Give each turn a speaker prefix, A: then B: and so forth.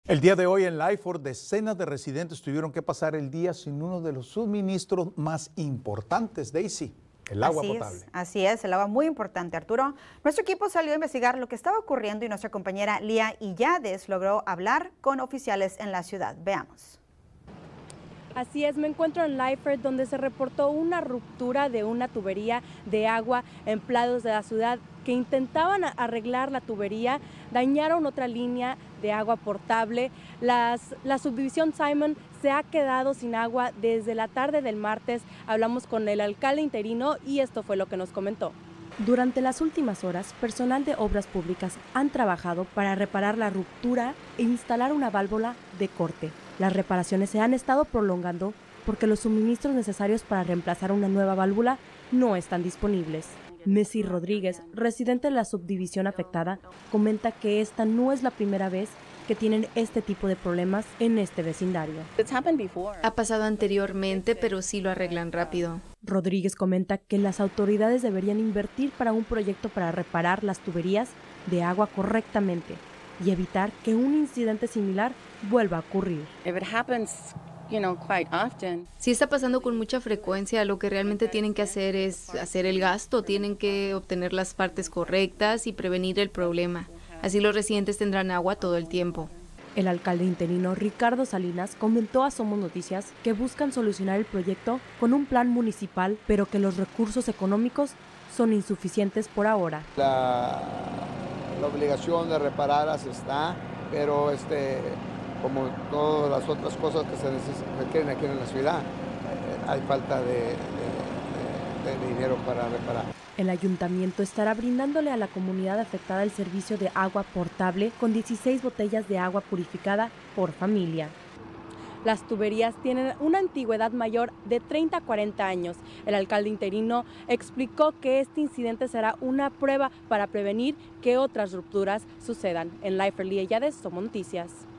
A: El día de hoy en Lyford, decenas de residentes tuvieron que pasar el día sin uno de los suministros más importantes, Daisy, el agua potable.
B: Así es, el agua muy importante, Arturo. Nuestro equipo salió a investigar lo que estaba ocurriendo y nuestra compañera Lía Illades logró hablar con oficiales en la ciudad. Veamos.
C: Así es, me encuentro en Lyford, donde se reportó una ruptura de una tubería de agua. Empleados de la ciudad que intentaban arreglar la tubería dañaron otra línea de agua potable. La subdivisión Simon se ha quedado sin agua desde la tarde del martes. Hablamos con el alcalde interino y esto fue lo que nos comentó. Durante las últimas horas, personal de obras públicas han trabajado para reparar la ruptura e instalar una válvula de corte. Las reparaciones se han estado prolongando porque los suministros necesarios para reemplazar una nueva válvula no están disponibles. Messi Rodríguez, residente de la subdivisión afectada, comenta que esta no es la primera vez que tienen este tipo de problemas en este vecindario.
D: Ha pasado anteriormente, pero sí lo arreglan rápido.
C: Rodríguez comenta que las autoridades deberían invertir para un proyecto para reparar las tuberías de agua correctamente y evitar que un incidente similar vuelva a ocurrir.
D: Si está pasando con mucha frecuencia, lo que realmente tienen que hacer es hacer el gasto, tienen que obtener las partes correctas y prevenir el problema. Así los residentes tendrán agua todo el tiempo.
C: El alcalde interino Ricardo Salinas comentó a Somos Noticias que buscan solucionar el proyecto con un plan municipal, pero que los recursos económicos son insuficientes por ahora.
E: La obligación de repararlas está, pero como todas las otras cosas que se requieren aquí en la ciudad, hay falta de dinero para reparar.
C: El ayuntamiento estará brindándole a la comunidad afectada el servicio de agua potable con 16 botellas de agua purificada por familia. Las tuberías tienen una antigüedad mayor de 30 a 40 años. El alcalde interino explicó que este incidente será una prueba para prevenir que otras rupturas sucedan. En Lyford, Lía Illades, Somos Noticias.